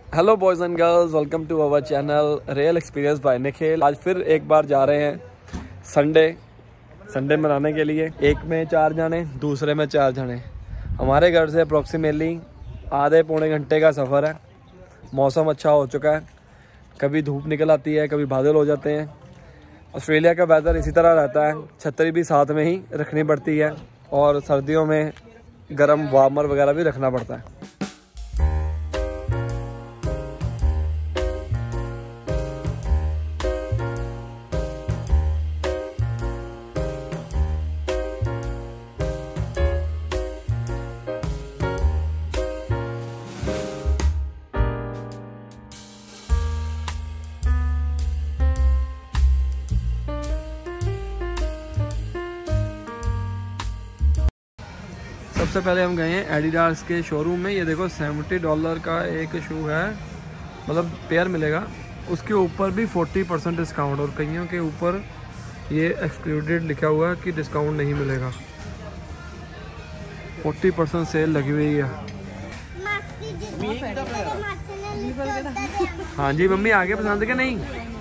Hello boys and girls, welcome to our channel real experience by Nikhil. आज फिर एक बार जा रहे हैं संडे मनाने के लिए। एक में 4 जाने, दूसरे में 4 जाने। हमारे घर से अप्रॉक्सीमेटली आधे पौने घंटे का सफ़र है। मौसम अच्छा हो चुका है, कभी धूप निकल आती है, कभी बादल हो जाते हैं। ऑस्ट्रेलिया का वेदर इसी तरह रहता है, छतरी भी साथ में ही रखनी पड़ती है और सर्दियों में गर्म वार्मर वगैरह भी रखना पड़ता है। सबसे पहले हम गए हैं एडिडास के शोरूम में। ये देखो $70 का एक शू है, मतलब पेयर मिलेगा। उसके ऊपर भी 40% डिस्काउंट, और कईयों के ऊपर ये एक्सक्लूडेड लिखा हुआ है कि डिस्काउंट नहीं मिलेगा। 40% सेल लगी हुई है। हाँ जी मम्मी, आगे पसंद के नहीं?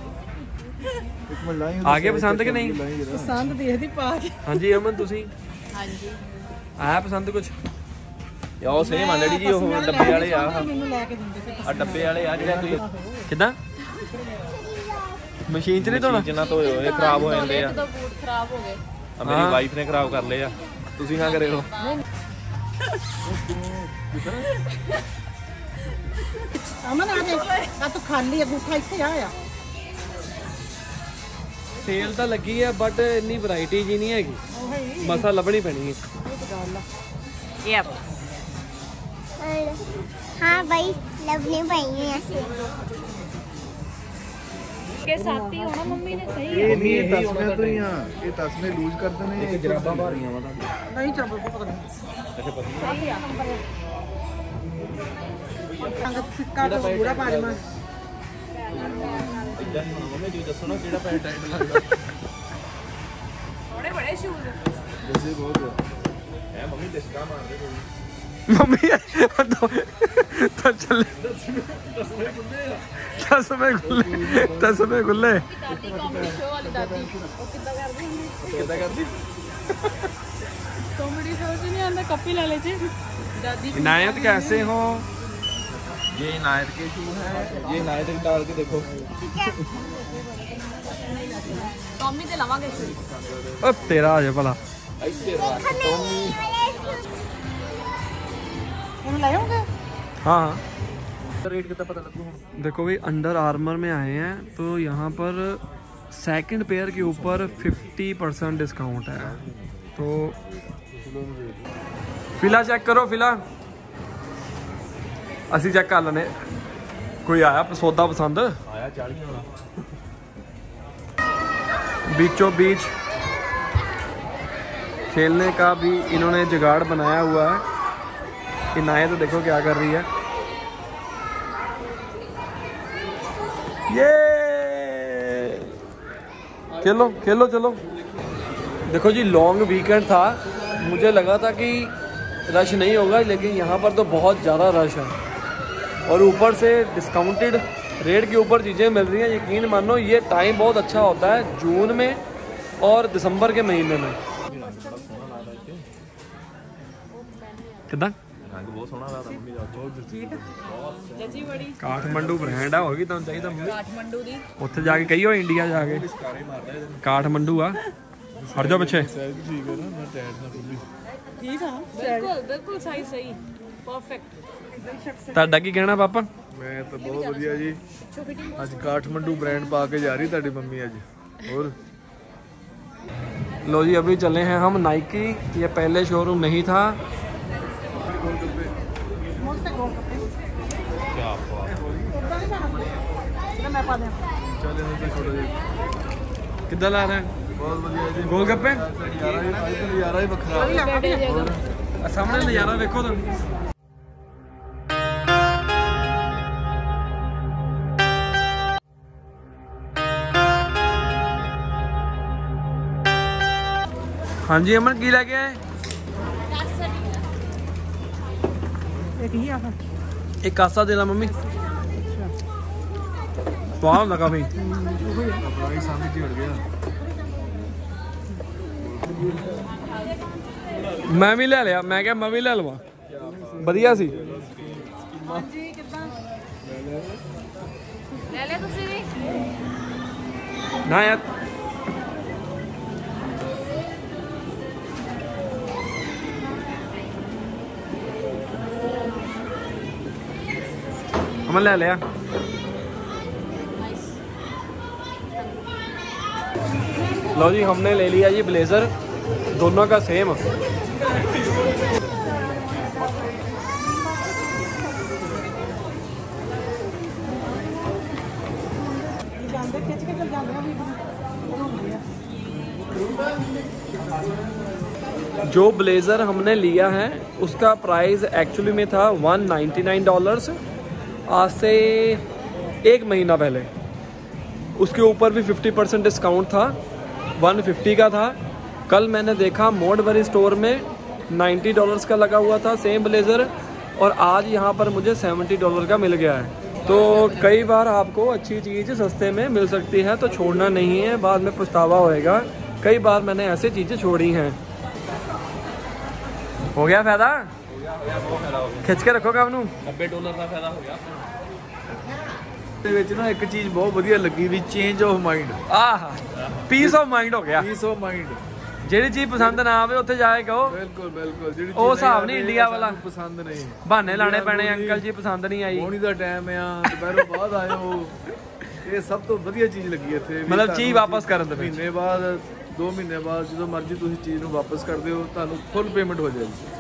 आगे पसंद के नहीं? पसंद देखदी पा के। हाँ जी अमन, तुसी? हाँ जी आया पसंद कुछ? यार सेम आलड़ी जी, ਉਹ ਡੱਬੇ ਵਾਲੇ ਆ। ਮੈਨੂੰ ਲੈ ਕੇ ਦਿੰਦੇ ਸੀ। ਆ ਡੱਬੇ ਵਾਲੇ ਆ ਜਿਹੜਾ ਤੁਸੀਂ ਕਿਦਾਂ ਮਸ਼ੀਨ 'ਚ ਨਹੀਂ ਧੋਣਾ? ਜਿੰਨਾ ਧੋਏ ਹੋਏ ਖਰਾਬ ਹੋ ਜਾਂਦੇ ਆ। ਦੋ ਬੂਟ ਖਰਾਬ ਹੋ ਗਏ। ਆ ਮੇਰੀ ਵਾਈਫ ਨੇ ਖਰਾਬ ਕਰ ਲਏ ਆ, ਤੁਸੀਂ ਨਾ ਕਰੇ ਹੋ। ਅਮਨ ਆ ਦੇ ਆ ਤੂੰ ਖਾਲੀ ਅੰਗੂਠਾ ਇੱਥੇ ਆ। ਸੇਲ ਤਾਂ ਲੱਗੀ ਹੈ ਬਟ ਇੰਨੀ ਵੈਰਾਈਟੀ ਜੀ ਨਹੀਂ ਹੈਗੀ, ਮਸਾ ਲੱਭਣੀ ਪੈਣੀ ਹੈ। ਯੈਪ हाँ भाई लवली भाई है के साथ ही होना मम्मी ने सही ये नहीं है तस्में तो यहाँ ये तस्में लूज करते नहीं है। ਜਰਾਬਾਂ ਭਾਰੀਆਂ ਵਾ ਤਾਂ नहीं चल पता नहीं सही है अंगत सिक्का तो पूरा पानी में ਇਦਾਂ ਨਹੀਂ ਹੋਣਾ। ਮੈਂ ਜੀ ਦੱਸੋ ਨਾ ਕਿਹੜਾ ਪੈਰ ਟਾਈਟ ਲੱਗਦਾ। बड़े बड़े शूज जैसे बहुत ਹੈ ਮੰਮੀ ਡਿਸਕਾ ਮਾਰਦੇ ਕੋਈ। मम्मी तो चल 10 में खुले। दादी कॉमेडी शो वाली दादी वो कितना करदी ਕਿੱਦਾਂ ਕਰਦੀ? कॉमेडी शो च नहीं आंदा कपी ले ले जी दादी इनायत कैसे हो? ये इनायत के शू है, ये इनायत डाल के देखो। कॉमी ते लवांगे शू अब तेरा आ जा भला। ਇੱਥੇ ਰੱਖ ਟੋਮੀ। हम ले आऊंगे। हाँ रेट कितना पता लगू ਹੁਣ? देखो भाई, अंडर आर्मर में आए हैं तो यहाँ पर सेकंड पेयर के ऊपर 50% डिस्काउंट है। तो फिला चेक करो, फिला असी चेक कर लेने। कोई आया सौदा पसंद? ਆਇਆ 40 ਵਾਲਾ। बीचों बीच खेलने का भी इन्होंने जुगाड़ बनाया हुआ है। इनायत तो देखो क्या कर रही है। ये खेलो खेलो चलो। देखो जी, लॉन्ग वीकेंड था, मुझे लगा था कि रश नहीं होगा, लेकिन यहाँ पर तो बहुत ज़्यादा रश है और ऊपर से डिस्काउंटेड रेट के ऊपर चीज़ें मिल रही हैं। यकीन मानो ये टाइम बहुत अच्छा होता है, जून में और दिसंबर के महीने में। कितना ਰੰਗ ਬਹੁਤ ਸੋਹਣਾ ਲੱਗਦਾ ਮੰਮੀ ਦਾ। जजी बड़ी काठमंडू ब्रांड है, होगी तुम चाहिए मम्मी काठमांडू दी उत्थे जाके कहियो इंडिया जाके काठमंडू आ। हट जाओ पीछे। ठीक है ना, मैं टाइट ना खुली। ठीक है बिल्कुल बिल्कुल सही सही परफेक्ट ਤੁਹਾਡਾ ਕੀ ਕਹਿਣਾ ਪਾਪਾ? मैं तो बहुत बढ़िया जी। आज काठमंडू ब्रांड पा के जा रही ताड़ी मम्मी आज। और लो जी, अभी चले हैं हम नाइकी। ये पहले शोरूम नहीं था। क्या बात। मैं पा दे चले छोटा जी, कितना ला रहे हैं? बहुत बढ़िया जी। गोलगप्पे नजारा ही बखरा। सामने नज़ारा देखो तुम। हाँ जी अमन, की लैके आए? एक ही आ एक कासा दे ला मम्मी। ਸਵਾਦ ਹੁੰਦਾ ਕਾਫੀ। ਆਪਣਾ ਹੀ ਸਾਹਮਣੇ ਝੜ ਗਿਆ। ਮੈਂ ਵੀ ਲੈ ਲਿਆ, ਮੈਂ ਕਿਹਾ ਮੈਂ ਵੀ ਲੈ ਲਵਾਂ, ਵਧੀਆ ਸੀ। ਹਾਂਜੀ ਕਿੱਦਾਂ ਲੈ ਲਿਆ ਤੁਸੀਂ ਵੀ? ਨਾ ਯਾਰ मैं ले लिया। लो जी हमने ले लिया जी ब्लेजर, दोनों का सेम। जो ब्लेजर हमने लिया है उसका प्राइस एक्चुअली में था $199 आज से 1 महीना पहले। उसके ऊपर भी 50% डिस्काउंट था, 150 का था। कल मैंने देखा मोडबरी स्टोर में $90 का लगा हुआ था सेम ब्लेज़र, और आज यहाँ पर मुझे $70 का मिल गया है। तो कई बार आपको अच्छी चीज़ सस्ते में मिल सकती है तो छोड़ना नहीं है, बाद में पछतावा होएगा। कई बार मैंने ऐसी चीज़ें छोड़ी हैं। हो गया फायदा? खिंच के रखो काम नू। $90 का फायदा हो गया। ਦੇ ਵਿੱਚ ਨਾ ਇੱਕ ਚੀਜ਼ ਬਹੁਤ ਵਧੀਆ ਲੱਗੀ ਵੀ ਚੇਂਜ ਆਫ ਮਾਈਂਡ। ਆਹ ਪੀਸ ਆਫ ਮਾਈਂਡ ਹੋ ਗਿਆ। Peace of mind. ਜਿਹੜੀ ਚੀਜ਼ ਪਸੰਦ ਨਾ ਆਵੇ ਉੱਥੇ ਜਾ ਕੇ ਕਹੋ ਬਿਲਕੁਲ ਬਿਲਕੁਲ। ਜਿਹੜੀ ਉਹ ਹਿਸਾਬ ਨਹੀਂ ਇੰਡੀਆ ਵਾਲਾ, ਪਸੰਦ ਨਹੀਂ, ਬਹਾਨੇ ਲਾਣੇ ਪੈਣੇ। ਅੰਕਲ ਜੀ ਪਸੰਦ ਨਹੀਂ ਆਈ, ਹੋਣੀ ਦਾ ਟਾਈਮ ਆ, ਦੁਪਹਿਰੋਂ ਬਾਅਦ ਆਇਓ। ਇਹ ਸਭ ਤੋਂ ਵਧੀਆ ਚੀਜ਼ ਲੱਗੀ ਇੱਥੇ। ਮਤਲਬ ਚੀਜ਼ ਵਾਪਸ ਕਰਨ ਦੇ ਵਿੱਚ ਮਹੀਨੇ ਬਾਅਦ 2 ਮਹੀਨੇ ਬਾਅਦ ਜਦੋਂ ਮਰਜ਼ੀ ਤੁਸੀਂ ਚੀਜ਼ ਨੂੰ ਵਾਪਸ ਕਰਦੇ ਹੋ, ਤੁਹਾਨੂੰ ਫੁੱਲ ਪੇਮੈਂਟ ਹੋ ਜਾਏਗੀ।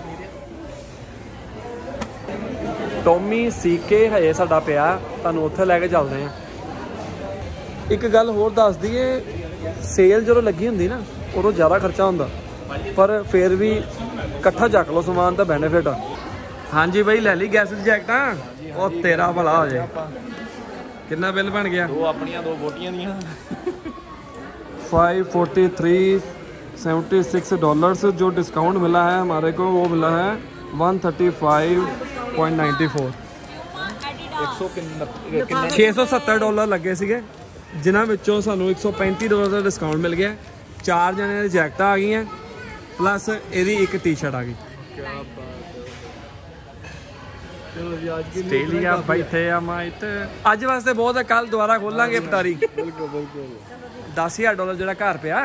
ਟੋਮੀ ਸੀਕੇ ਹਜੇ ਸਾਡਾ ਪਿਆ, ਤੁਹਾਨੂੰ ਉੱਥੇ ਲੈ ਕੇ ਚੱਲਦੇ ਆ। ਇੱਕ ਗੱਲ ਹੋਰ ਦੱਸ ਦਈਏ, ਸੇਲ ਜਦੋਂ ਲੱਗੀ ਹੁੰਦੀ ਨਾ ਉਦੋਂ ਜ਼ਿਆਦਾ ਖਰਚਾ ਹੁੰਦਾ, ਪਰ ਫਿਰ ਵੀ ਇਕੱਠਾ ਚੱਕ ਲਓ ਸਮਾਨ ਤਾਂ ਬੈਨੀਫਿਟ ਆ। ਹਾਂਜੀ ਬਾਈ ਲੈ ਲਈ ਗੈਸ ਦੀ ਜੈਕਟਾਂ, ਉਹ ਤੇਰਾ ਭਲਾ ਹੋ ਜਾਏ। ਕਿੰਨਾ ਬਿੱਲ ਬਣ ਗਿਆ? 2 ਆਪਣੀਆਂ 2 ਬੋਟੀਆਂ ਦੀਆਂ $543.76। जो डिस्काउंट मिला है हमारे को वो मिला है $135.94। $670 ਲੱਗੇ ਸੀਗੇ, ਜਿਨ੍ਹਾਂ ਵਿੱਚੋਂ ਸਾਨੂੰ $135 ਦਾ ਡਿਸਕਾਊਂਟ ਮਿਲ ਗਿਆ। 4 ਜਣਿਆਂ ਦੀ ਜੈਕਟਾਂ ਆ ਗਈਆਂ, ਪਲੱਸ ਇਹਦੀ ਇੱਕ ਟੀ-ਸ਼ਰਟ ਆ ਗਈ। ਚਲੋ ਜੀ ਅੱਜ ਕੀ ਆਸਟ੍ਰੇਲੀਆ ਬੈਠੇ ਆ ਮਾਈਟ, ਅੱਜ ਵਾਸਤੇ ਬਹੁਤ ਹੈ, ਕੱਲ ਦੁਬਾਰਾ ਖੋਲਾਂਗੇ ਪਟਾਰੀ। ਬਿਲਕੁਲ ਬਿਲਕੁਲ। $10,000 ਜਿਹੜਾ ਘਰ ਪਿਆ,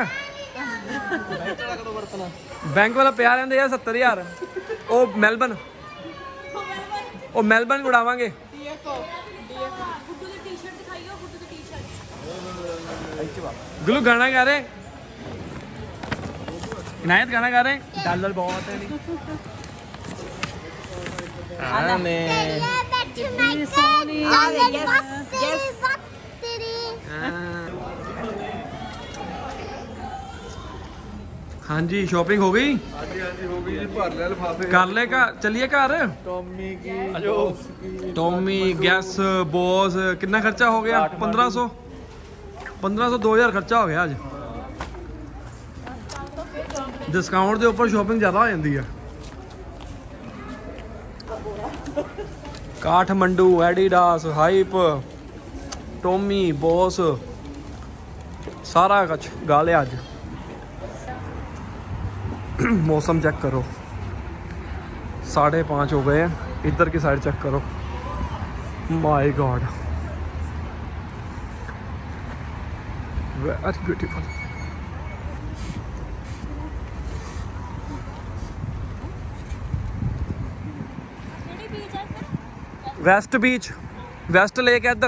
ਬੈਂਕ ਵਾਲਾ ਪਿਆ ਰਹਿੰਦੇ ਆ 70,000। ਉਹ ਮੈਲਬਨ ਉਡਾਵਾਂਗੇ। गुल्लू गाना गा रहे, इनायत गाना गा रहे। डॉलर बहुत है नहीं। हाँ जी शॉपिंग हो गई? हाँ जी हो गई जी। भर लिया लिफाफे, कर ले घर, चलिए घर। टॉमी की टॉमी गैस बॉस कितना खर्चा हो गया? 1500 2000 खर्चा हो गया आज। डिस्काउंट के ऊपर शॉपिंग ज़्यादा हो जाती है। Kathmandu, Adidas, Hype, Tommy, Boss, सारा कुछ गाले आज। मौसम चेक करो, 5:30 हो गए हैं। इधर की साइड चेक करो, my God very beautiful. West beach, west lake है इधर।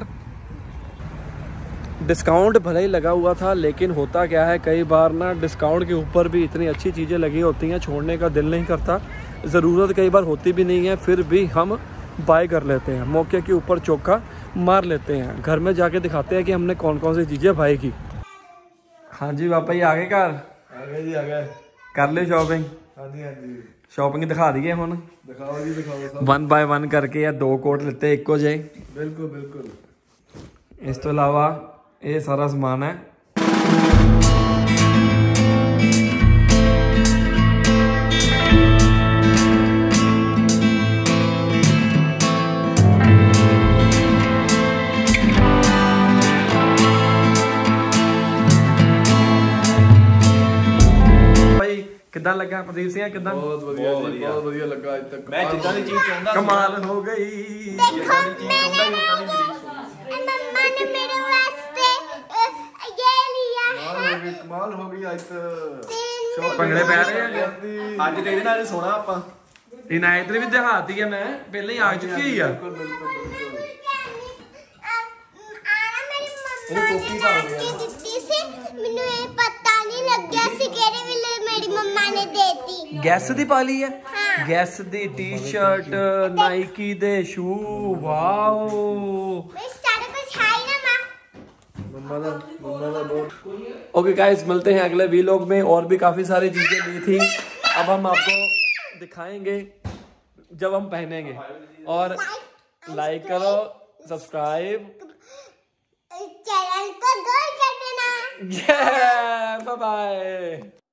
डिस्काउंट भले ही लगा हुआ था, लेकिन होता क्या है कई बार ना डिस्काउंट के ऊपर भी इतनी अच्छी चीज़ें लगी होती हैं, छोड़ने का दिल नहीं करता। ज़रूरत कई बार होती भी नहीं है, फिर भी हम बाय कर लेते हैं, मौके के ऊपर चौका मार लेते हैं। घर में जाके दिखाते हैं कि हमने कौन कौन सी चीज़ें बाय की। हाँ जी पापा जी आ गए घर? आ गए जी, आ गए। कर ले शॉपिंग? हाँ जी हाँ जी। शॉपिंग दिखा दी है हम, दिखाओ जी दिखाओ सब। 1 बाय 1 करके या 2 कोट लेते एक को जाए। बिल्कुल बिल्कुल। इस तो अलावा ये सारा समान है। ਕਿੱਦਾਂ ਲੱਗਾ ਪ੍ਰਦੀਪ ਸਿੰਘ ਕਿੱਦਾਂ ਬਹੁਤ ਵਧੀਆ ਜੀ ਬਹੁਤ ਵਧੀਆ ਲੱਗਾ ਅੱਜ ਤੱਕ ਮੈਂ ਜਿੱਦਾਂ ਦੀ ਚੀਜ਼ ਚਾਹੁੰਦਾ ਕਮਾਲ ਹੋ ਗਈ ਜਿੱਦਾਂ ਦੀ ਚੀਜ਼ ਚਾਹੁੰਦਾ ਸੀ ਉਦਾਂ ਦੀ ਬਰੀਕ ਸੋਹਣੀ मम्मा ने मेरे वास्ते ये लिया है ਕਮਾਲ ਹੋ ਗਈ ਅੱਜ ਤਾਂ ਭੰਗੜੇ ਪੈ ਰਹੇ ਆ ਅੱਜ ਤੇਰੇ ਨਾਲ ਹੀ ਸੋਣਾ ਆਪਾਂ ਇਨਾਇਤ ਨੇ ਵੀ ਦਿਖਾਤੀ ਹੈ ਮੈਂ ਪਹਿਲਾਂ ਹੀ ਆ ਚੁੱਕੀ ਹੋਈ ਆ ਟੋਪੀ ਪਾ ਲਿਆ ਦਿੱਤੀ ਸੀ ਮੈਨੂੰ ਇਹ ਪਤਾ ਨਹੀਂ ਲੱਗਿਆ ਸੀ ਕਿਹੜੇ ਵੇਲੇ ਮੇਰੀ ਮੰਮਾ ਨੇ ਦੇਤੀ ਗੈਸ ਦੀ ਪਾ ਲਈ ਹੈ ਗੈਸ ਦੀ ਟੀ-ਸ਼ਰਟ ਨਾਈਕੀ ਦੇ ਸ਼ੂ ਵਾਓ मैं सारा कुछ है ही ना माँ मम्मा का बहुत ओके गाइस मिलते हैं अगले वीलॉग में और भी काफी सारी चीजें ली थी अब हम आपको दिखाएंगे जब हम पहनेंगे और लाइक करो सब्सक्राइब चैनल को गोल कर देना बाय बाय